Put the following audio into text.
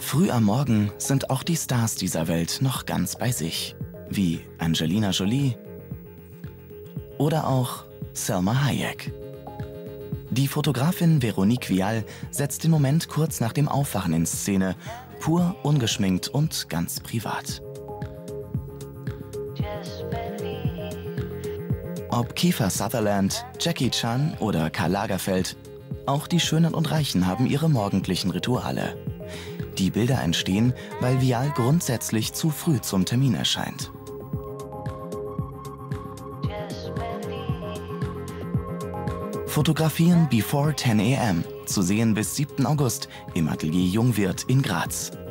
Früh am Morgen sind auch die Stars dieser Welt noch ganz bei sich, wie Angelina Jolie oder auch Salma Hayek. Die Fotografin Veronique Vial setzt den Moment kurz nach dem Aufwachen in Szene, pur ungeschminkt und ganz privat. Ob Kiefer Sutherland, Jackie Chan oder Karl Lagerfeld, auch die Schönen und Reichen haben ihre morgendlichen Rituale. Die Bilder entstehen, weil Vial grundsätzlich zu früh zum Termin erscheint. Fotografieren before 10 am, zu sehen bis 7. August im Atelier Jungwirth in Graz.